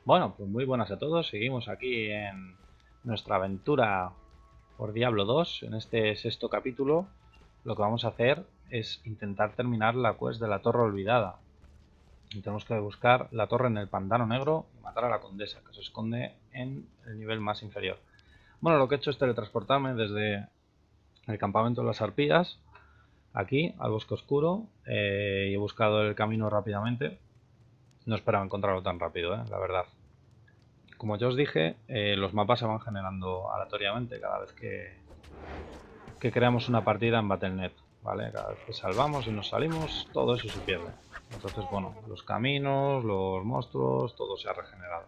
Bueno, pues muy buenas a todos. Seguimos aquí en nuestra aventura por Diablo 2. En este sexto capítulo, lo que vamos a hacer es intentar terminar la quest de la Torre Olvidada. Y tenemos que buscar la torre en el Pantano Negro y matar a la condesa, que se esconde en el nivel más inferior. Bueno, lo que he hecho es teletransportarme desde el campamento de las arpías aquí al bosque oscuro y he buscado el camino rápidamente. No esperaba encontrarlo tan rápido, la verdad. Como ya os dije, los mapas se van generando aleatoriamente cada vez que creamos una partida en Battle.net, ¿vale? Cada vez que salvamos y nos salimos, todo eso se pierde. Entonces, bueno, los caminos, los monstruos, todo se ha regenerado.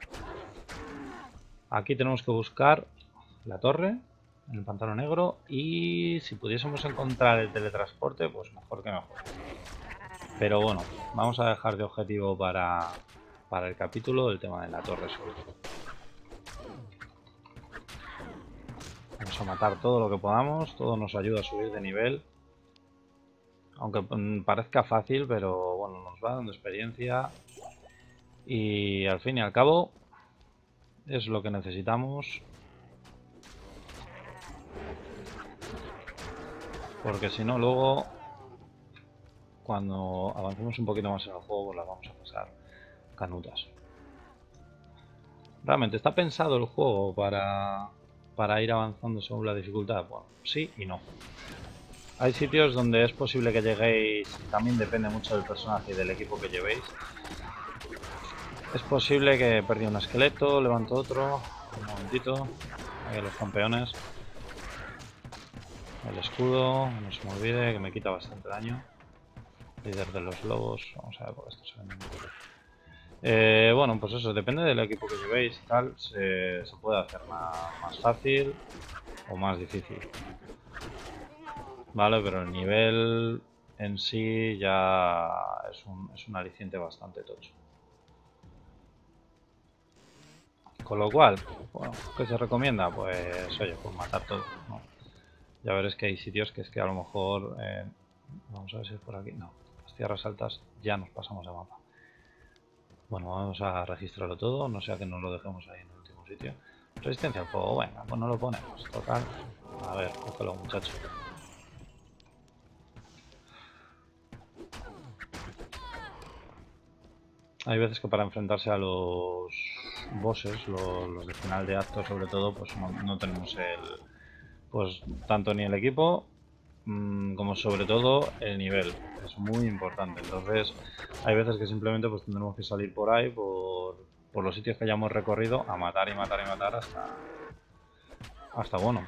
Aquí tenemos que buscar la torre en el pantano negro y si pudiésemos encontrar el teletransporte, pues mejor que mejor. Pero bueno, vamos a dejar de objetivo para el capítulo el tema de la torre sobre todo. Vamos a matar todo lo que podamos, todo nos ayuda a subir de nivel. Aunque parezca fácil, pero bueno, nos va dando experiencia. Y al fin y al cabo, es lo que necesitamos. Porque si no, luego, cuando avancemos un poquito más en el juego, pues las vamos a pasar canutas. ¿Realmente está pensado el juego para ir avanzando según la dificultad? Bueno, sí y no. Hay sitios donde es posible que lleguéis, también depende mucho del personaje y del equipo que llevéis. Es posible que perdí un esqueleto, levanto otro, un momentito, ahí los campeones. El escudo, no se me olvide, que me quita bastante daño. Líder de los lobos, vamos a ver, porque esto se vende muy bueno, pues eso, depende del equipo que llevéis y tal, se puede hacer más fácil o más difícil. Vale, pero el nivel en sí ya es un aliciente bastante tocho. Con lo cual, bueno, ¿qué se recomienda? Pues oye, pues matar todo, ¿no? Ya veréis que hay sitios que es que a lo mejor... vamos a ver si es por aquí. No, las tierras altas ya nos pasamos de mapa. Bueno, vamos a registrarlo todo, no sea que nos lo dejemos ahí en el último sitio. Resistencia al fuego, venga, pues no lo ponemos. Total. A ver, cógelo, muchacho. Hay veces que para enfrentarse a los bosses, los de final de acto sobre todo, pues no tenemos pues tanto ni el equipo como sobre todo el nivel. Es muy importante. Entonces hay veces que simplemente pues tendremos que salir por ahí, por los sitios que hayamos recorrido, a matar y matar y matar hasta bueno,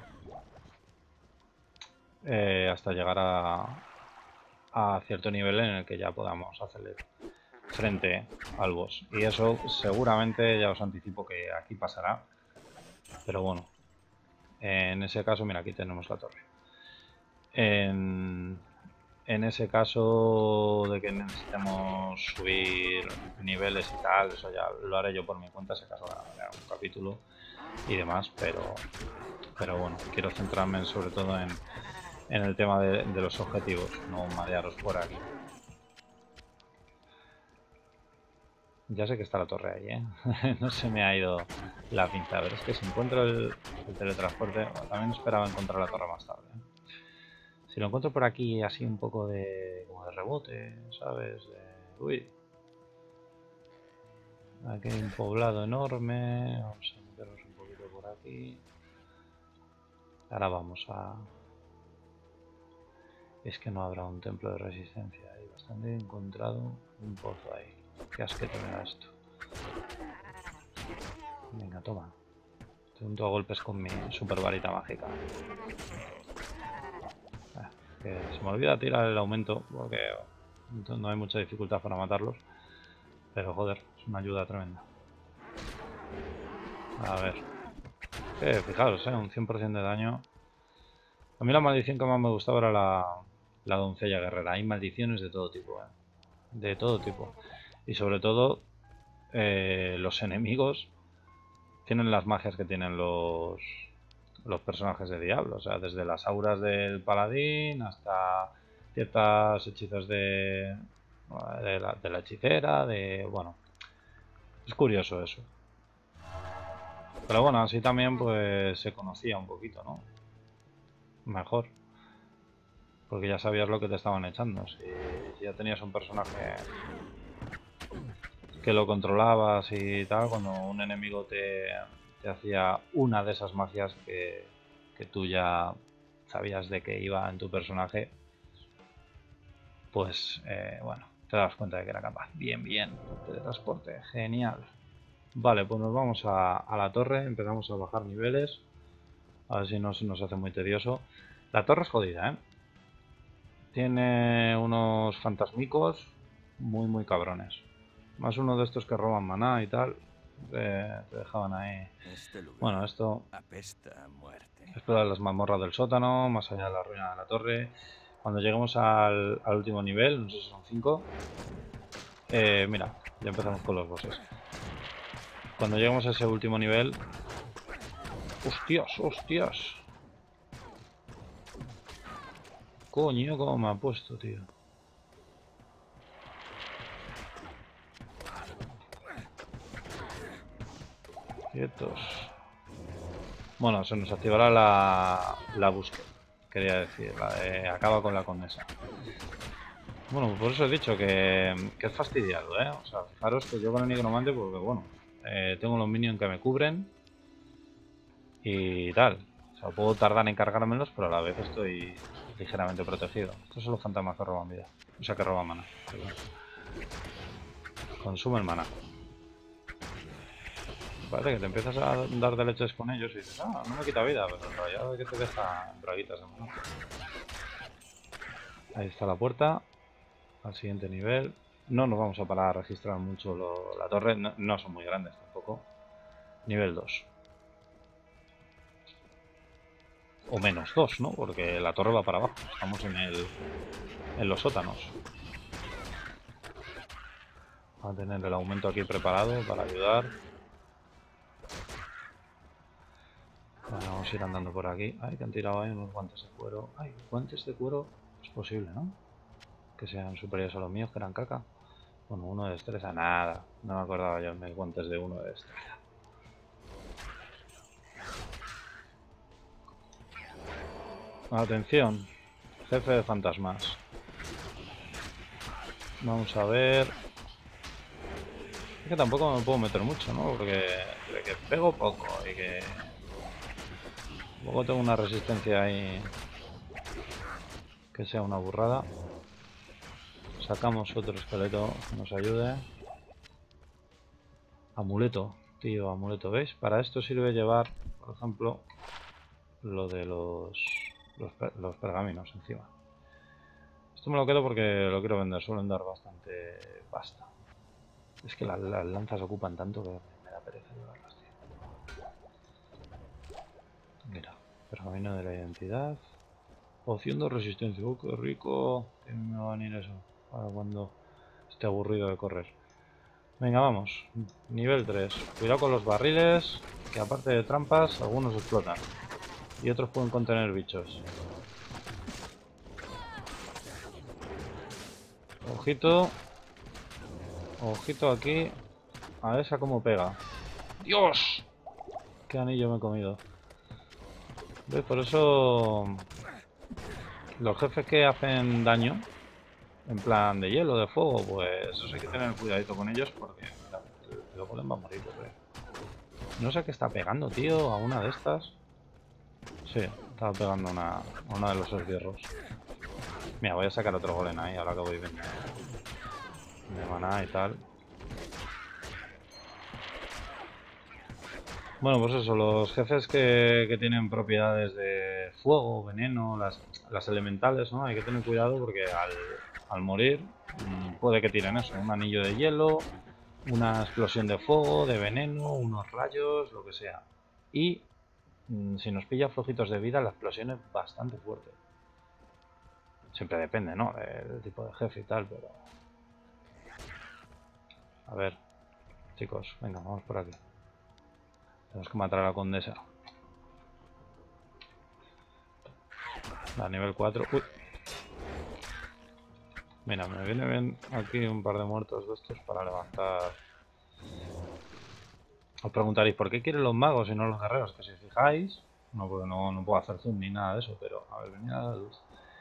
hasta llegar a cierto nivel en el que ya podamos hacerle frente al boss. Y eso seguramente ya os anticipo que aquí pasará. Pero bueno, en ese caso, mira, aquí tenemos la torre. En ese caso de que necesitemos subir niveles y tal, eso ya lo haré yo por mi cuenta, si acaso haré un capítulo y demás, pero bueno, quiero centrarme sobre todo en el tema de los objetivos, no marearos por aquí. Ya sé que está la torre ahí, no se me ha ido la pinza. A ver, es que si encuentro el teletransporte, bueno, también esperaba encontrar la torre más tarde. Si lo encuentro por aquí así un poco como de rebote, ¿sabes? Uy, aquí hay un poblado enorme. Vamos a meternos un poquito por aquí. Ahora vamos a... Es que no habrá un templo de resistencia. Hay bastante encontrado un pozo ahí. Qué asquete me da esto. Venga, toma. Te unto a golpes con mi super varita mágica. Que se me olvida tirar el aumento porque no hay mucha dificultad para matarlos. Pero joder, es una ayuda tremenda. A ver. Fijaros, un 100% de daño. A mí la maldición que más me gustaba era la doncella guerrera. Hay maldiciones de todo tipo, de todo tipo. Y sobre todo, los enemigos tienen las magias que tienen los personajes de Diablo. O sea, desde las auras del paladín hasta ciertos hechizos de la hechicera, bueno, Es curioso eso. Pero bueno, así también pues se conocía un poquito, ¿no? Mejor. Porque ya sabías lo que te estaban echando. Si ya tenías un personaje que lo controlabas y tal, cuando un enemigo te hacía una de esas magias que tú ya sabías de que iba en tu personaje, pues bueno, te das cuenta de que era capaz. Bien, bien. Teletransporte, genial. Vale, pues nos vamos a la torre, empezamos a bajar niveles. A ver si no se nos hace muy tedioso. La torre es jodida, ¿eh? Tiene unos fantasmicos muy cabrones. Más uno de estos que roban maná y tal. Te dejaban ahí. Este lugar Bueno, esto apesta a muerte. es de las mazmorras del sótano, más allá de la ruina de la torre. Cuando lleguemos al último nivel, no sé si son 5. Mira, ya empezamos con los bosses. Cuando lleguemos a ese último nivel... ¡Hostias, hostias! Coño, cómo me ha puesto, tío. Quietos. Bueno, se nos activará la búsqueda. Quería decir, la de acaba con la condesa. Bueno, por eso he dicho que es fastidiado, ¿eh? O sea, fijaros que yo con el nigromante, porque bueno, tengo los minions que me cubren y tal. O sea, puedo tardar en cargármelos, pero a la vez estoy ligeramente protegido. Estos son los fantasmas que roban vida. O sea, que roban mana. Consumen mana. Parece que te empiezas a dar de leches con ellos y dices, ah, no me quita vida, pero en realidad es que te deja braguitas de mano. Ahí está la puerta. Al siguiente nivel. No nos vamos a parar a registrar mucho la torre. No, no son muy grandes tampoco. Nivel 2. O menos 2, ¿no? Porque la torre va para abajo. Estamos en los sótanos. Vamos a tener el aumento aquí preparado para ayudar. Bueno, vamos a ir andando por aquí. Ay, que han tirado ahí unos guantes de cuero. Ay, guantes de cuero. Es posible, ¿no? Que sean superiores a los míos, que eran caca. Bueno, uno de destreza, nada. No me acordaba yo de mis guantes de uno de destreza. Atención, jefe de fantasmas. Vamos a ver. Es que tampoco me puedo meter mucho, ¿no? Porque de que pego poco y que luego tengo una resistencia ahí que sea una burrada. Sacamos otro esqueleto que nos ayude. Amuleto, tío, amuleto, ¿veis? Para esto sirve llevar, por ejemplo, lo de los pergaminos encima. Esto me lo quedo porque lo quiero vender, suelen dar bastante pasta. Es que las lanzas ocupan tanto que me da pereza llevarlas, tío. Mira, pergamino de la identidad. Poción de resistencia, qué rico. Que me va a venir eso para cuando esté aburrido de correr. Venga, vamos. Nivel 3. Cuidado con los barriles, que aparte de trampas, algunos explotan. Y otros pueden contener bichos. Ojito. Ojito aquí. A esa cómo pega. ¡Dios! ¡Qué anillo me he comido! ¿Ves? Por eso los jefes que hacen daño, en plan de hielo, de fuego, pues eso hay que tener cuidadito con ellos porque el golem va a morir, yo creo. No sé qué está pegando, tío, a una de estas. Sí, estaba pegando a una de los esbirros. Mira, voy a sacar otro golem ahí, ahora que voy bien de maná y tal. Bueno, pues eso, los jefes que tienen propiedades de fuego, veneno, las elementales, ¿no? Hay que tener cuidado porque al morir puede que tiren eso, un anillo de hielo, una explosión de fuego, de veneno, unos rayos, lo que sea. Y si nos pilla flojitos de vida, la explosión es bastante fuerte. Siempre depende, ¿no? Del tipo de jefe y tal, pero... A ver, chicos, venga, vamos por aquí. Tenemos que matar a la condesa. A nivel 4. Uy. Mira, me viene bien aquí un par de muertos de estos para levantar Os preguntaréis, ¿por qué quieren los magos y no los guerreros? Que si fijáis, no, porque no puedo hacer zoom ni nada de eso, pero a ver, venid a la luz.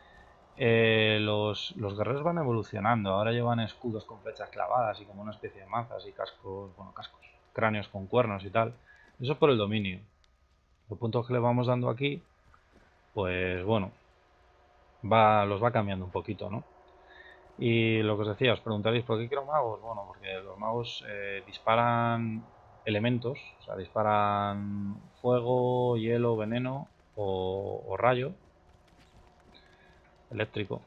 Los guerreros van evolucionando, ahora llevan escudos con flechas clavadas y como una especie de mazas y cascos, bueno, cascos, cráneos con cuernos y tal. Eso es por el dominio. Los puntos que le vamos dando aquí, pues bueno, los va cambiando un poquito, ¿no? Y lo que os decía, os preguntaréis, ¿por qué quiero magos? Bueno, porque los magos disparan elementos, o sea, disparan fuego, hielo, veneno o rayo eléctrico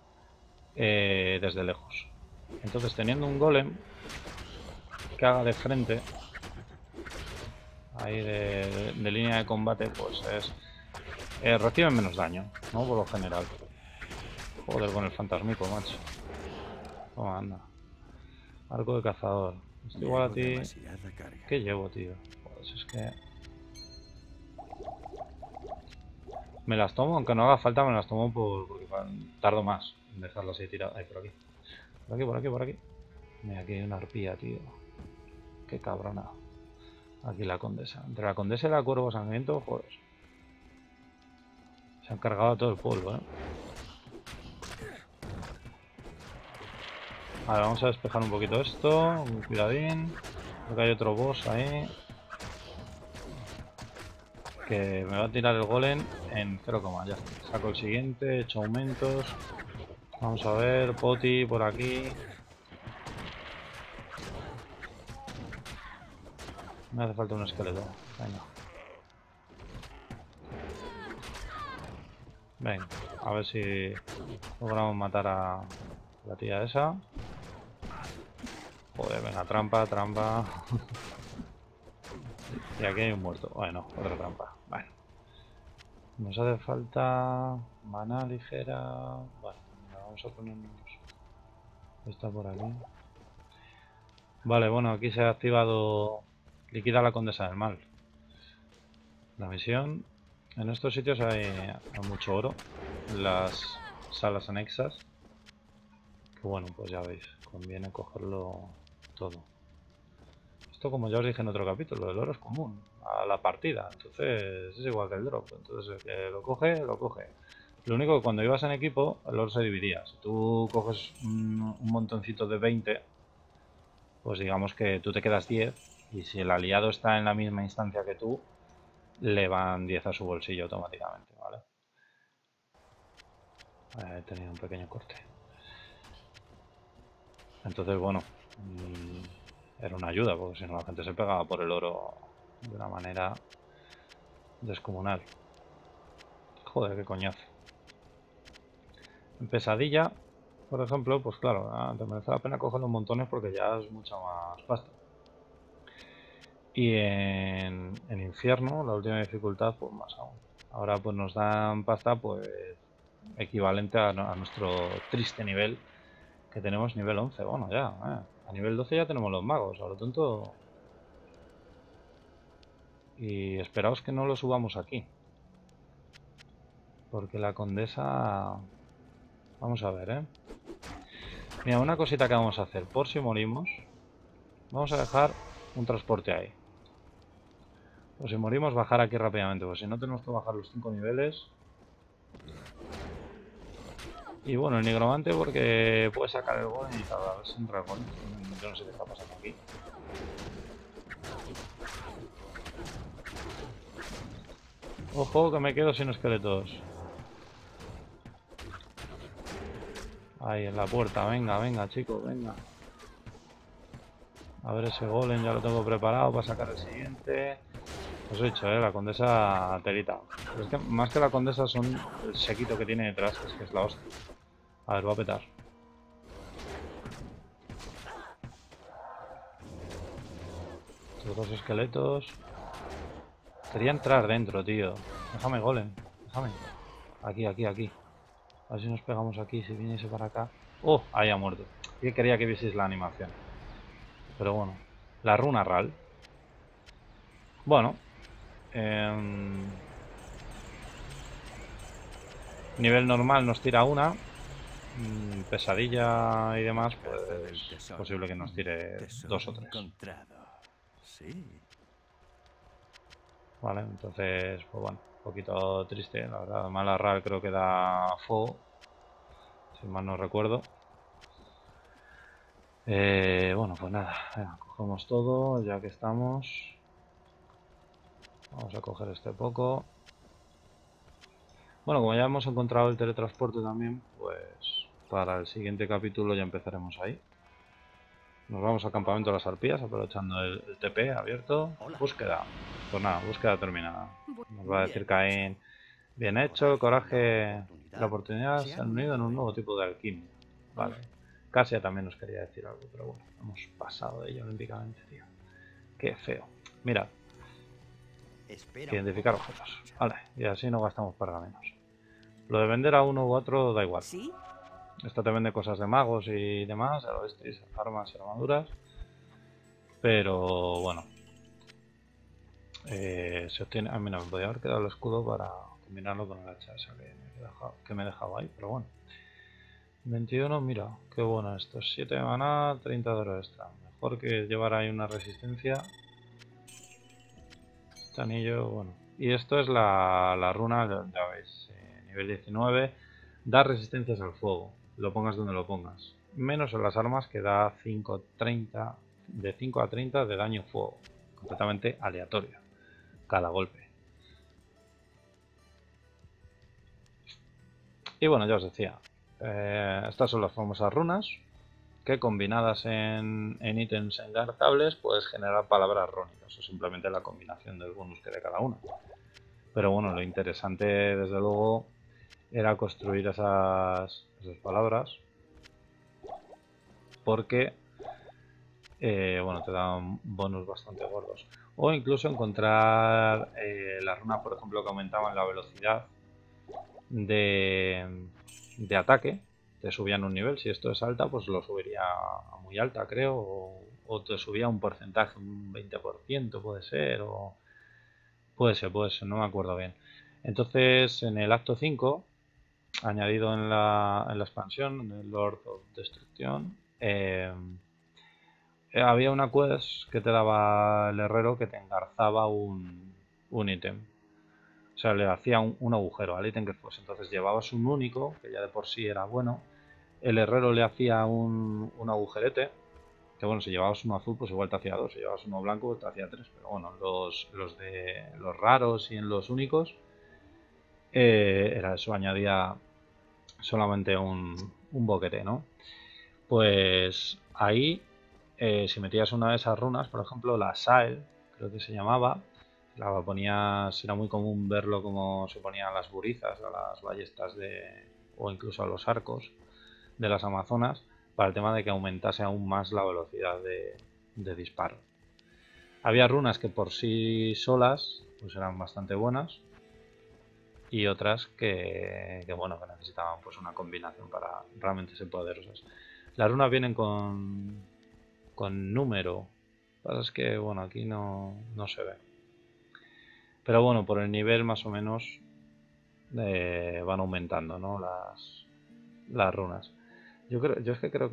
desde lejos. Entonces, teniendo un golem que haga de frente, ahí de línea de combate, pues reciben menos daño, ¿no? Por lo general. Joder, con el fantasmico, macho. Toma, anda. Arco de cazador. Estoy igual a ti. ¿Qué llevo, tío? Pues es que... Me las tomo, aunque no haga falta, me las tomo porque tardo más en dejarlas ahí tiradas. Ahí, por aquí. Por aquí, por aquí, por aquí. Mira, aquí hay una arpía, tío. Qué cabrona. Aquí la condesa. Entre la condesa y la cuervo sangriento, joder. Se han cargado todo el polvo, ¿eh? Vale, vamos a despejar un poquito esto. Cuidadín. Creo que hay otro boss ahí. Que me va a tirar el golem en 0, ya. Saco el siguiente, he hecho aumentos. Vamos a ver, poti por aquí. Me hace falta un esqueleto. Venga. Venga, a ver si logramos matar a la tía esa. Joder, venga, trampa, trampa. Y aquí hay un muerto. Bueno, otra trampa. Bueno. Nos hace falta maná ligera. Bueno, vamos a ponernos esta por aquí. Vale, bueno, aquí se ha activado liquida la condesa del mal. La misión. En estos sitios hay mucho oro. En las salas anexas. Que bueno, pues ya veis, conviene cogerlo todo. Esto, como ya os dije en otro capítulo, el oro es común a la partida, entonces es igual que el drop. Entonces el que lo coge, lo coge. Lo único que cuando ibas en equipo, el oro se dividía. Si tú coges un montoncito de 20, pues digamos que tú te quedas 10, y si el aliado está en la misma instancia que tú, le van 10 a su bolsillo automáticamente, ¿vale? He tenido un pequeño corte. Entonces, bueno, era una ayuda, porque si no la gente se pegaba por el oro de una manera descomunal. Joder, qué coñazo. En pesadilla, por ejemplo, pues claro, te merece la pena coger los montones porque ya es mucha más pasta. Y en infierno, la última dificultad, pues más aún. Ahora pues nos dan pasta pues equivalente a nuestro triste nivel, que tenemos nivel 11. Bueno, ya, a nivel 12 ya tenemos los magos, a lo tonto. Y esperaos que no lo subamos aquí, porque la condesa... Vamos a ver, Mira, una cosita que vamos a hacer, por si morimos, vamos a dejar un transporte ahí. Por si morimos, bajar aquí rápidamente, porque si no tenemos que bajar los 5 niveles. Y bueno, el nigromante porque puede sacar el golem y tal, a ver si entra el golem. Yo no sé qué está pasando aquí. Ojo, que me quedo sin esqueletos. Ahí en la puerta, venga, venga, chicos, venga. A ver ese golem, ya lo tengo preparado para sacar el siguiente. Os he dicho, la condesa telita. Pero es que más que la condesa son el sequito que tiene detrás, que es la hostia. A ver, va a petar. Estos dos esqueletos. Quería entrar dentro, tío. Déjame, golem. Déjame. Aquí, aquí, aquí. A ver si nos pegamos aquí, si viniese para acá. ¡Oh! Ahí ha muerto. Yo quería que vieseis la animación. Pero bueno. La runa RAL. Bueno. Nivel normal nos tira una. Pesadilla y demás, pues es posible que nos tire 2 o 3. Sí. Vale, entonces, pues bueno, un poquito triste, la verdad. Además la RAL creo que da fuego, si mal no recuerdo. Bueno, pues nada, venga, cogemos todo, ya que estamos. Vamos a coger este poco. Bueno, como ya hemos encontrado el teletransporte también, pues para el siguiente capítulo ya empezaremos ahí. Nos vamos al campamento de las arpías, aprovechando el TP abierto. Hola. Búsqueda. Pues nada, búsqueda terminada. Nos va a decir Bien Caín. hecho. Bien El hecho, coraje coraje y la oportunidad se se han han unido en un unido nuevo tipo de alquimia. Vale. Ah, Casia también nos quería decir algo, pero bueno, hemos pasado de ello olímpicamente, tío. Qué feo. Mira, espera un identificar poco. objetos. Vale, y así no gastamos pergaminos. Lo de vender a uno u otro da igual. ¿Sí? Esto te vende cosas de magos y demás, ya lo visteis, armas y armaduras. Pero bueno, se obtiene. Mira, me podría haber quedado el escudo para combinarlo con el hacha esa que me he dejado ahí, pero bueno. 21, mira, qué bueno esto. 7 de maná, 30 de oro extra. Mejor que llevar ahí una resistencia. Este anillo, bueno. Y esto es la runa, ya veis, nivel 19. Da resistencias al fuego, lo pongas donde lo pongas. Menos en las armas que da 5, de 5 a 30 de daño fuego. Completamente aleatorio, cada golpe. Y bueno, ya os decía, estas son las famosas runas, que combinadas en ítems engarzables puedes generar palabras rúnicas, o simplemente la combinación del bonus que de cada una. Pero bueno, lo interesante desde luego era construir esas palabras, porque bueno, te dan bonus bastante gordos. O incluso encontrar las runas, por ejemplo, que aumentaban la velocidad de ataque, te subían un nivel. Si esto es alta, pues lo subiría a muy alta, creo, o te subía un porcentaje, un 20% puede ser, o puede ser, no me acuerdo bien. Entonces, en el acto 5, añadido en la expansión, en el Lord of Destruction, había una quest que te daba el herrero que te engarzaba un ítem. O sea, le hacía un agujero al ítem que fuese. Entonces llevabas un único, que ya de por sí era bueno. El herrero le hacía un agujerete. Que bueno, si llevabas uno azul, pues igual te hacía dos. Si llevabas uno blanco, pues te hacía tres. Pero bueno, los raros y en los únicos, era eso, añadía solamente un boquete, ¿no? Pues ahí, si metías una de esas runas, por ejemplo, la Sael, creo que se llamaba, la ponías, era muy común verlo como se ponían las burizas, a las ballestas o incluso a los arcos de las Amazonas, para el tema de que aumentase aún más la velocidad de disparo. Había runas que por sí solas pues eran bastante buenas, y otras bueno, que necesitaban pues una combinación para realmente ser poderosas. Las runas vienen con número. Lo que pasa es que bueno, aquí no se ve. Pero bueno, por el nivel más o menos van aumentando, ¿no? Las runas. Yo es que creo que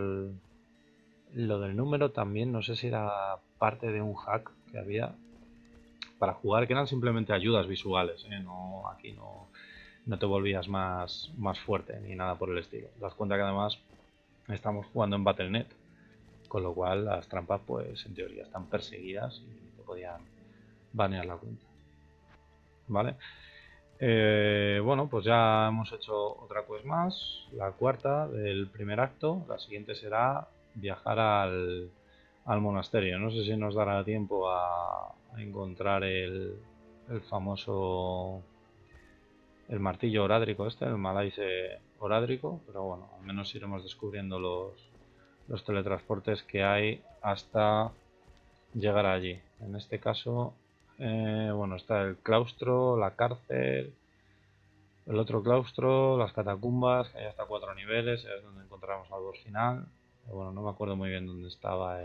lo del número también, no sé si era parte de un hack que había para jugar, que eran simplemente ayudas visuales, ¿eh? No, aquí no te volvías más fuerte ni nada por el estilo. Te das cuenta que además estamos jugando en Battle.net, con lo cual las trampas pues en teoría están perseguidas y te podían banear la cuenta. ¿Vale? Bueno, pues ya hemos hecho otra quest más, la cuarta del primer acto. La siguiente será viajar al monasterio. No sé si nos dará tiempo a encontrar el famoso, el martillo orádrico el Malaise orádrico, pero bueno, al menos iremos descubriendo los teletransportes que hay hasta llegar allí. En este caso, bueno, está el claustro, la cárcel, el otro claustro, las catacumbas, que hay hasta 4 niveles, es donde encontramos al boss final. Bueno, no me acuerdo muy bien dónde estaba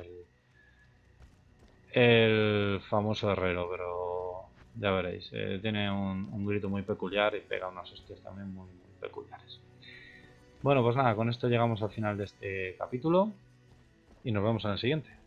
el famoso herrero, pero ya veréis, tiene un grito muy peculiar y pega unas hostias también muy peculiares. Bueno, pues nada, con esto llegamos al final de este capítulo y nos vemos en el siguiente.